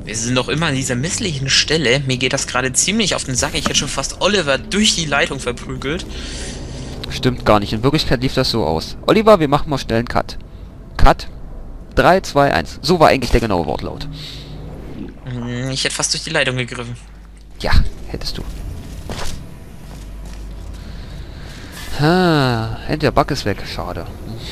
Wir sind doch immer an dieser misslichen Stelle. Mir geht das gerade ziemlich auf den Sack. Ich hätte schon fast Oliver durch die Leitung verprügelt. Stimmt gar nicht. In Wirklichkeit lief das so aus. Oliver, wir machen mal schnell einen Cut. Cut. 3, 2, 1. So war eigentlich der genaue Wortlaut. Ich hätte fast durch die Leitung gegriffen. Ja, hättest du. Der Bug ist weg. Schade.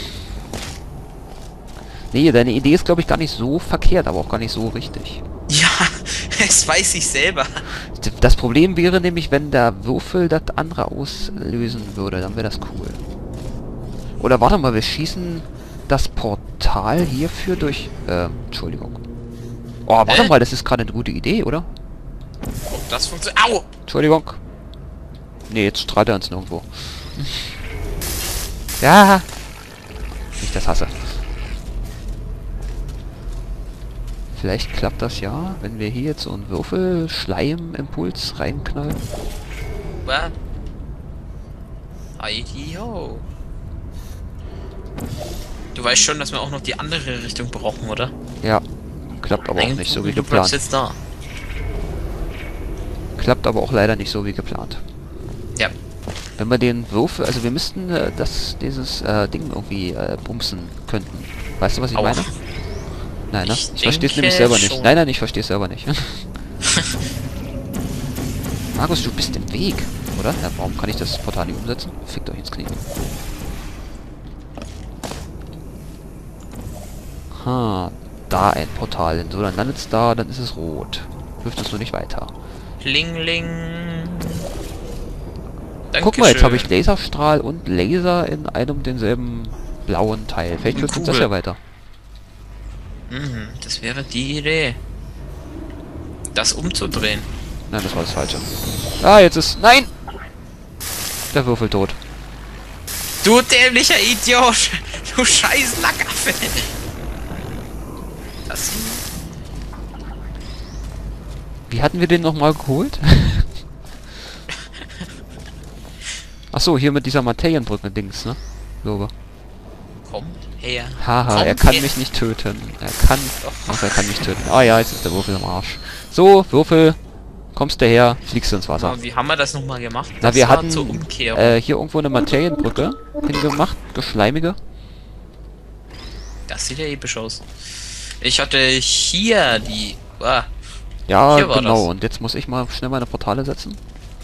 Nee, deine Idee ist, glaube ich, gar nicht so verkehrt, aber auch gar nicht so richtig. Ja, das weiß ich selber. Das Problem wäre nämlich, wenn der Würfel das andere auslösen würde, dann wäre das cool. Oder warte mal, wir schießen das Portal hierfür durch... Entschuldigung. Oh, warte mal, das ist gerade eine gute Idee, oder? Ob das funktioniert... Au! Entschuldigung. Nee, jetzt strahlt er uns nirgendwo. Ja! Ich das hasse. Vielleicht klappt das ja, wenn wir hier jetzt so einen Würfel-Schleim-Impuls reinknallen. Yo. Du weißt schon, dass wir auch noch die andere Richtung brauchen, oder? Ja. Klappt aber auch nicht so wie geplant. Jetzt da. Klappt aber auch leider nicht so wie geplant. Ja. Wenn wir den Würfel... Also wir müssten dieses Ding irgendwie bumsen könnten. Weißt du, was ich meine? Nein, ne? Ich verstehe es nämlich selber nicht. Nein, ich verstehe es selber nicht. Markus, du bist im Weg, oder? Ja, warum kann ich das Portal nicht umsetzen? Fickt euch ins Knie. Da ein Portal hin. So, dann landet es da, dann ist es rot. Hilft es nur nicht weiter. Ling, ling. Guck mal, jetzt habe ich Laserstrahl und Laser in einem und denselben blauen Teil. Vielleicht hilft uns das ja weiter. Das wäre die Idee. Das umzudrehen. Nein, das war das Falsche. Ah, jetzt ist... Nein! Der Würfel tot. Du dämlicher Idiot! Du scheiß Lackaffe! Das... Wie hatten wir den nochmal geholt? Achso, hier mit dieser Materienbrücke-Dings, ne? Lobe. Kommt her. Haha, Kommt er kann her. mich nicht töten. Er kann... Ach, er kann mich töten. Ah ja, jetzt ist der Würfel im Arsch. So, Würfel. Kommst du her, fliegst du ins Wasser. Aber wie haben wir das nochmal gemacht? Na, wir hatten zur Umkehrung. hier irgendwo eine Materienbrücke hingemacht. Geschleimige. Das sieht ja episch aus. Ich hatte hier die... Ja, hier war genau. das. Und jetzt muss ich mal schnell meine Portale setzen.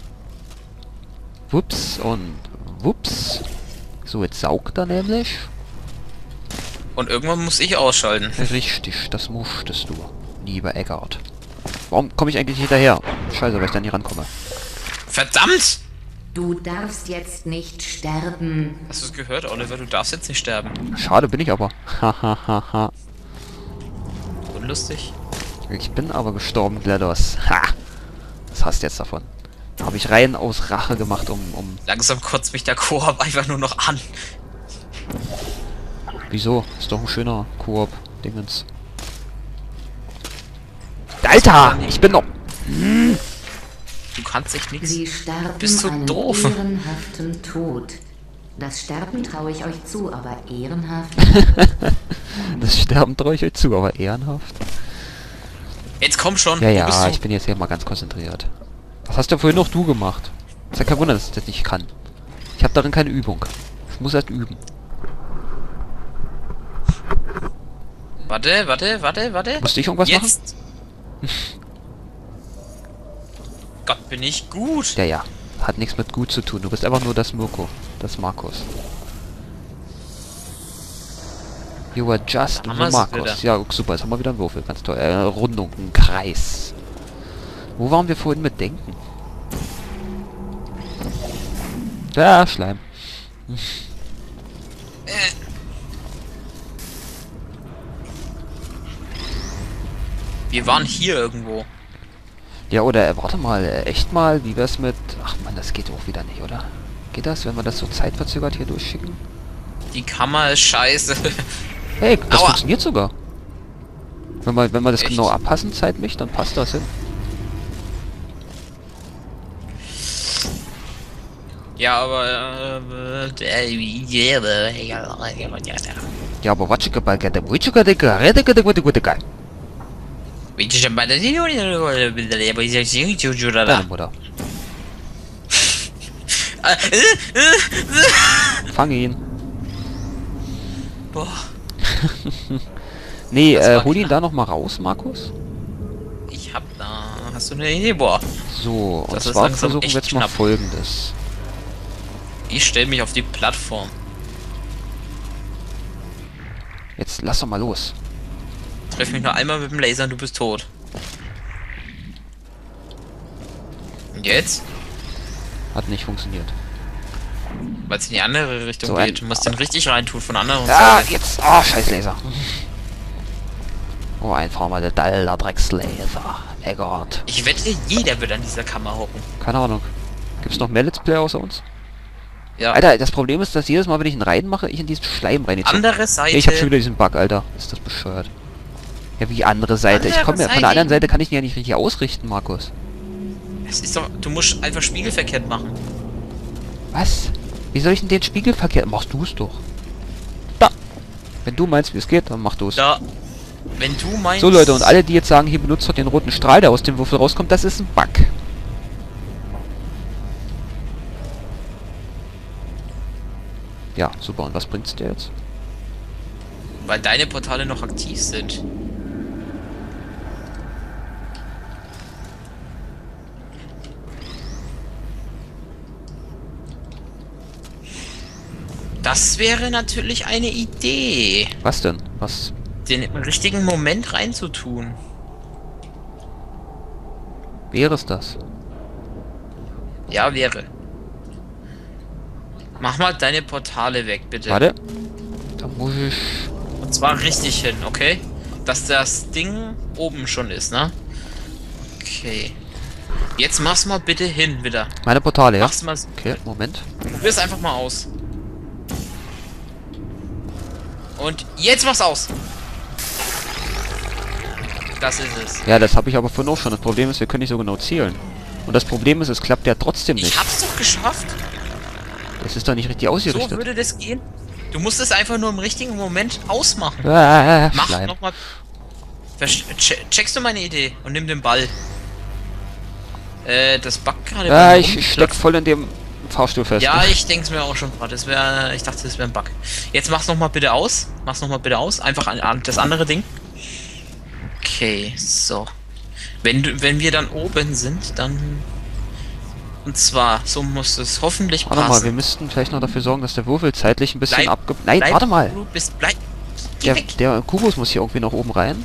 Wups und wups. So, jetzt saugt er nämlich. Und irgendwann muss ich ausschalten. Richtig, das musstest du, lieber Eggert. Warum komme ich eigentlich nicht hinterher? Scheiße, weil ich da nicht rankomme. Verdammt! Du darfst jetzt nicht sterben. Hast du es gehört, Oliver? Du darfst jetzt nicht sterben. Schade bin ich aber. Hahaha. Unlustig. Ich bin aber gestorben, GLaDOS. Ha! Was hast du jetzt davon? Habe ich rein aus Rache gemacht, um... Langsam kotzt mich der Koop einfach nur noch an. Wieso? Ist doch ein schöner Koop-Dingens. Alter! Ich bin noch... Du kannst echt nichts. Sie sterben Bist du einen doof? ehrenhaften Tod. Das Sterben traue ich euch zu, aber ehrenhaft? Das Sterben traue ich euch zu, aber ehrenhaft. Jetzt komm schon. Ja, Wo bist ja, du? ich bin jetzt hier mal ganz konzentriert. Was hast du vorhin noch du gemacht? Ist ja kein Wunder, dass ich das nicht kann. Ich habe darin keine Übung. Ich muss erst üben. Warte. Musste ich irgendwas machen? Jetzt. Gott, bin ich gut. Ja, ja. Hat nichts mit gut zu tun. Du bist einfach nur das Mirko. Das Markus. You are just the Haben wir's Markus. wieder. Ja, super. Jetzt haben wir wieder einen Würfel. Ganz toll. Rundung, ein Kreis. Wo waren wir vorhin mit Denken? Ja, Schleim. Wir waren hier irgendwo. Ja, oder warte mal, echt mal, wie wär's mit... Ach man, das geht auch wieder nicht, oder? Geht das, wenn wir das so zeitverzögert hier durchschicken? Die Kammer ist scheiße. Hey, das Aua. funktioniert sogar. Wenn wir das Echt? genau abpassen zeitlich, dann passt das hin. Ja, aber... Ja, aber was Deine Mutter. Fang ihn. Boah, Nee, Das war hol ihn knapp. da nochmal raus, Markus. ich hab da. Hast du eine Idee? Boah. So, und Das ist zwar langsam versuchen wir echt jetzt mal knapp. Folgendes. Ich stelle mich auf die Plattform. Jetzt lass doch mal los. Treff mich nur einmal mit dem Laser und du bist tot. Und jetzt? Hat nicht funktioniert. Weil es in die andere Richtung So geht. Du musst den richtig reintun von der anderen Ah, Seite. jetzt! Ah, scheiß Laser. Oh, einfach mal der Daller Dreckslaser. Eggert. Ich wette, jeder wird an dieser Kammer hocken. Keine Ahnung. Gibt's noch mehr Let's Player außer uns? Ja. Alter, das Problem ist, dass jedes Mal, wenn ich ihn reinmache, ich in diesen Schleim rein. Andere Seite. Ich hab schon wieder diesen Bug, Alter. Ist das bescheuert. Ja, wie andere Seite? Ich Andere komme ja von der Seite. anderen Seite, kann ich ihn ja nicht richtig ausrichten, Markus. Es ist doch, du musst einfach spiegelverkehrt machen. Was? Wie soll ich denn den Spiegelverkehr... Machst du es doch. Da. Wenn du meinst, wie es geht, dann mach du es. Da. Wenn du meinst. So Leute, und alle, die jetzt sagen, hier benutzt doch den roten Strahl, der aus dem Würfel rauskommt, das ist ein Bug. Ja, super. Und was bringt's dir jetzt? Weil deine Portale noch aktiv sind. Das wäre natürlich eine Idee, Was denn? Was? den im richtigen Moment reinzutun. Wäre es das? Ja, wäre. Mach mal deine Portale weg, bitte. Warte. Da muss ich... Und zwar richtig hin, okay? Dass das Ding oben schon ist, ne? Okay. Jetzt mach's mal bitte hin, wieder. Meine Portale, ja? Mach's mal. Okay, Moment. Probier's einfach mal aus. Und jetzt mach's aus. Das ist es. Ja, das habe ich aber vorhin auch schon. Das Problem ist, wir können nicht so genau zielen. Und das Problem ist, es klappt ja trotzdem Ich nicht. hab's doch geschafft. Das ist doch nicht richtig So ausgerichtet. würde das gehen. Du musst es einfach nur im richtigen Moment ausmachen. Mach Schleim. nochmal. Checkst du meine Idee und nimm den Ball. Das backt gerade. Ja, beim ich steck voll in dem Fahrstuhl fest. Ja, ich denke mir auch schon gerade. Das wäre, ich dachte, das wäre ein Bug. Jetzt mach's noch mal bitte aus. Mach's noch mal bitte aus. Einfach an das andere Ding. Okay, so. Wenn wir dann oben sind, dann. Und zwar, so muss es hoffentlich Warte mal, wir passen. müssten vielleicht noch dafür sorgen, dass der Würfel zeitlich ein bisschen Bleib- Nein, Bleib, warte mal. Du bist, bleib. Geh weg. Der Kubus muss hier irgendwie noch oben rein.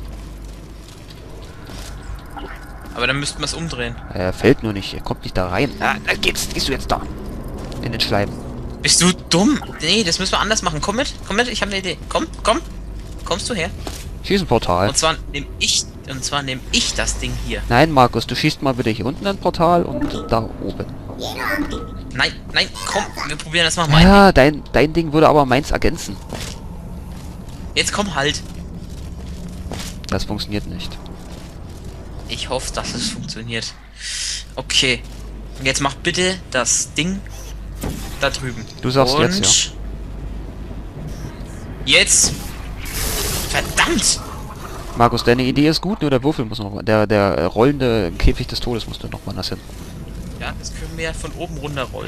Aber dann müssten wir es umdrehen. Er fällt nur nicht, er kommt nicht da rein. Ah, da gehst du jetzt da. In den Schleim. Bist du dumm? Nee, das müssen wir anders machen. Komm mit, ich habe eine Idee. Komm. Kommst du her? Schieß ein Portal. Und zwar nehme ich das Ding hier. Nein, Markus, du schießt mal bitte hier unten ein Portal und da oben. Nein, komm, wir probieren das mal mal. Ja, dein Ding würde aber meins ergänzen. Jetzt komm halt. Das funktioniert nicht. Ich hoffe, dass es funktioniert. Okay. Jetzt mach bitte das Ding da drüben. Du sagst und jetzt, Jetzt. Verdammt! Markus, deine Idee ist gut, nur der Würfel muss noch... Der rollende Käfig des Todes musste noch mal nass hin. Ja, das können wir von oben runterrollen.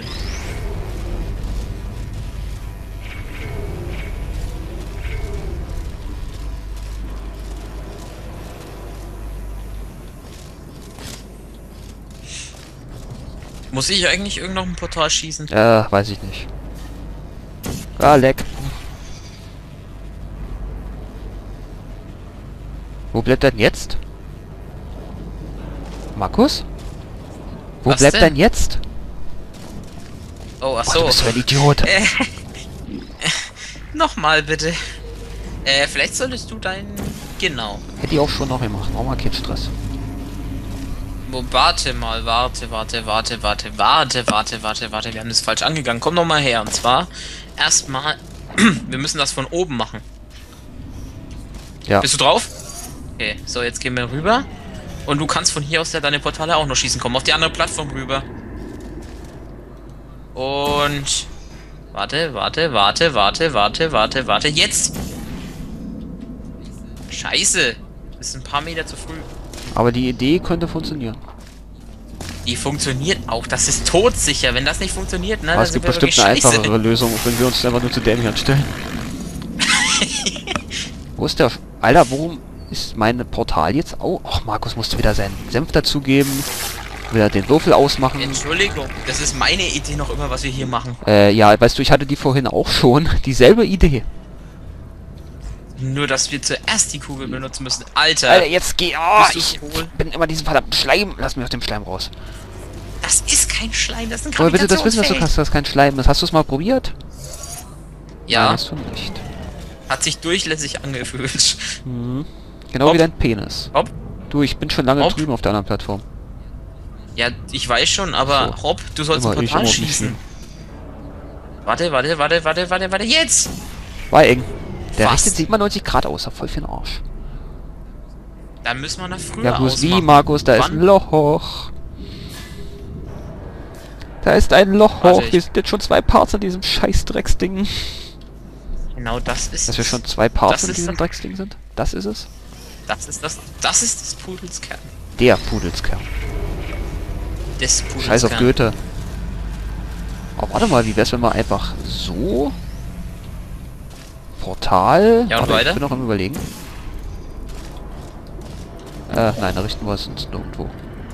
Muss ich eigentlich irgend noch ein Portal schießen? Weiß ich nicht. Ah, leck. Wo bleibt denn jetzt? Markus? Wo Was bleibt denn? denn jetzt? Oh, ach Boah, du so. bist so ein Idiot. Nochmal bitte. Vielleicht solltest du deinen... Genau. Hätte ich auch schon noch gemacht. Brauchen wir keinen Stress. Warte mal, warte. Wir haben das falsch angegangen. Komm noch mal her. Und zwar, erstmal, wir müssen das von oben machen. Ja. Bist du drauf? Okay, so, jetzt gehen wir rüber. Und du kannst von hier aus ja deine Portale auch noch schießen. Komm auf die andere Plattform rüber. Und... Warte. Jetzt! Scheiße! ist ein paar Meter zu früh. Aber die Idee könnte funktionieren. Die funktioniert auch. Das ist todsicher. Wenn das nicht funktioniert, ne? Aber es gibt bestimmt eine einfachere Lösung, wenn wir uns einfach nur zu dämlich anstellen. Wo ist der... Alter, warum ist mein Portal jetzt... Oh, ach, Markus musste wieder seinen Senf dazugeben. Wieder den Würfel ausmachen. Entschuldigung, das ist meine Idee noch immer, was wir hier machen. Ja, weißt du, ich hatte die vorhin auch schon. Dieselbe Idee. Nur, dass wir zuerst die Kugel benutzen müssen. Alter, Alter, jetzt geh... Oh, bist ich du cool? bin immer diesen verdammten Schleim. Lass mich aus dem Schleim raus. Das ist kein Schleim, das ist ein Aber bitte das wissen, dass du Gravitationsfeld. kannst, das ist kein Schleim. Das hast du es mal probiert? Nein, Ja, hast du nicht. hat sich durchlässig angefühlt. Mhm. Genau Hopp. wie dein Penis. Hopp. Du, ich bin schon lange Hopp. drüben auf der anderen Plattform. Ja, ich weiß schon, aber So. Hopp, du sollst ein Immer ich, Portal immer auf mich schießen. schieben. Warte, jetzt! War eng. Der Fast. richtet 97 Grad aus, voll für den Arsch. Dann müssen wir nach früher Ja, bloß wie, ausmachen. Markus, da ist Wann? ein Loch. Da ist ein Loch. Warte, Wir sind jetzt schon 2 Parts in diesem scheiß Drecksding. Genau, das ist Dass wir es. schon 2 Parts Das in ist diesem das- Drecksding sind? Das ist es? Das ist das Pudels Kern. Der Pudelskern. Des Pudels Scheiß auf Kern. Goethe. Oh, warte mal, wie wär's, wenn wir einfach so... Portal... Ja, und Warte, weiter? Ich bin noch am Überlegen. Nein, da richten wir es uns nirgendwo.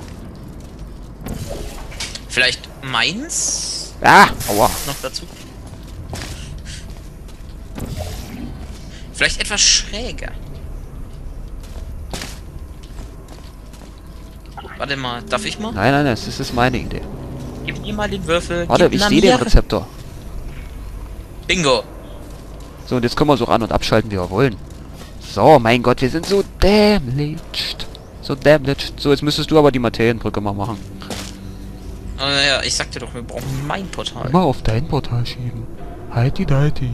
Vielleicht meins Ah! Aua! noch dazu. Vielleicht etwas schräger. Warte mal, darf ich mal? Nein, das ist meine Idee. Gib mir mal den Würfel. Warte, gib ich ihn sehe an den mir. Rezeptor. Bingo. So, und jetzt können wir so an- und abschalten, wie wir wollen. So, mein Gott, wir sind so dämlich. So dämlich. So, jetzt müsstest du aber die Materienbrücke mal machen. Ja, ich sagte doch, wir brauchen mein Portal. Immer auf dein Portal schieben. Heiti deiti.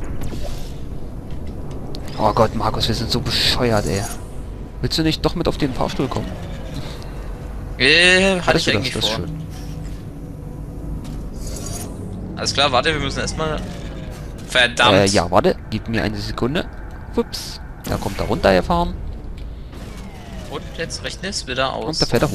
Oh Gott, Markus, wir sind so bescheuert, ey. Willst du nicht doch mit auf den Fahrstuhl kommen? Hatte Hattest ich du eigentlich das? Das ist vor. schön. Alles klar, warte, wir müssen erstmal... Verdammt. Ja, warte, gib mir eine Sekunde. Ups. Da kommt er runtergefahren Und jetzt rechne es wieder aus. und da fährt er hoch.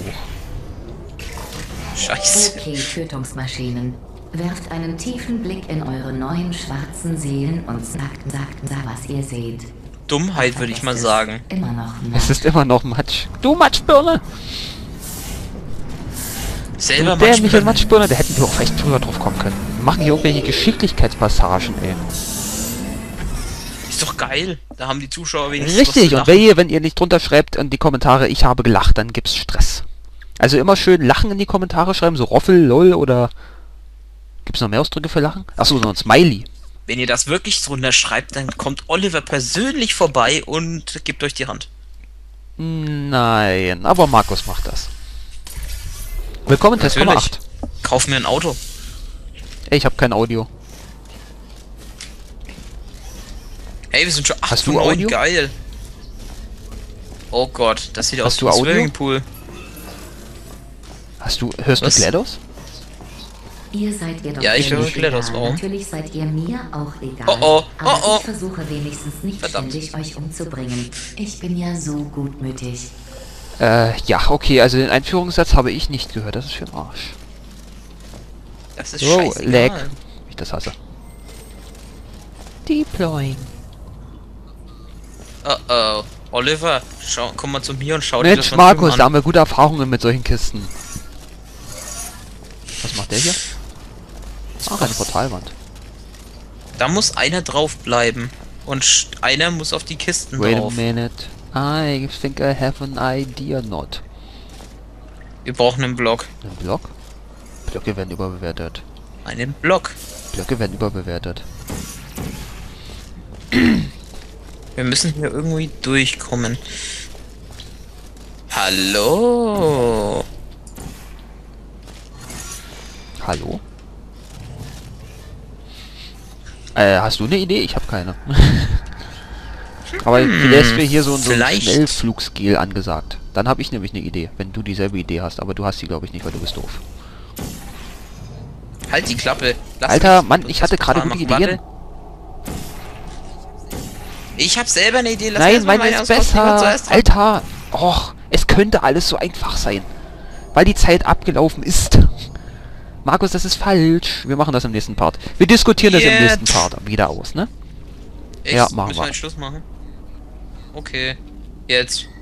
Scheiße. Okay, Tötungsmaschinen. Werft einen tiefen Blick in eure neuen schwarzen Seelen und sagt, was ihr seht. Dummheit, würde ich mal Vergesst es. sagen. Immer noch Es ist immer noch Matsch. Du Matschbirne! Selber Du dämliche manchmal... Matschbirne, da hätten wir auch vielleicht früher drauf kommen können. Wir machen hier irgendwelche Geschicklichkeitspassagen, ey. Ist doch geil. Da haben die Zuschauer wenigstens Richtig, was und zu lachen. wenn ihr nicht drunter schreibt in die Kommentare, ich habe gelacht, dann gibt's Stress. Also immer schön Lachen in die Kommentare schreiben, so Roffel, LOL oder... Gibt's noch mehr Ausdrücke für Lachen? Achso, so ein Smiley. Wenn ihr das wirklich drunter schreibt, dann kommt Oliver persönlich vorbei und gibt euch die Hand. Nein, aber Markus macht das. Willkommen, Test Nummer Natürlich. 8. Kauf mir ein Auto. Ey, ich habe kein Audio. Hey, wir sind schon 8 Hast du von 9, Audio? geil. Oh Gott, das sieht aus Hast du wie ein Audio? Swimmingpool. Hörst Was? du GLaDOS? Ihr seid ihr doch Ja, ich mir höre nicht GLaDOS, egal. warum? Natürlich seid ihr mir auch egal. Oh, oh, aber oh, oh. ich versuche wenigstens nicht Verdammt. ständig euch umzubringen. Ich bin ja so gutmütig. Ja, okay, also den Einführungssatz habe ich nicht gehört, das ist für ein Arsch. Das ist Oh, scheißegal. lag. Ich das hasse. Deploying. Oh oh. Oliver, komm mal zu mir und schau dir das Mensch, von Markus, drüben da an. haben wir gute Erfahrungen mit solchen Kisten. Was macht der hier? Ach, eine Portalwand. Da muss einer drauf bleiben. Und einer muss auf die Kisten Wait a drauf. minute. I think I have an idea not. Wir brauchen einen Block. Ein Block? Blöcke werden überbewertet. Einen Block. Blöcke werden überbewertet. Wir müssen hier irgendwie durchkommen. Hallo? Hallo? Hast du eine Idee? Ich habe keine. Aber vielleicht wäre hier so ein vielleicht. Schnellflugsgel angesagt. Dann habe ich nämlich eine Idee, wenn du dieselbe Idee hast. Aber du hast die, glaube ich, nicht, weil du bist doof. Halt die Klappe. Lass Alter, mich Mann, das ich hatte gerade Portal gute machen. Ideen. Ich habe selber eine Idee. Lass Nein, erst mal meine ist auspassen, die war besser. zuerst dran. Alter. Och, es könnte alles so einfach sein. Weil die Zeit abgelaufen ist. Markus, das ist falsch. Wir machen das im nächsten Part. Wir diskutieren das im Jetzt. nächsten Part wieder aus, ne? Echt? Ja, machen Müssen wir. wir einen Schluss machen? Okay. Jetzt.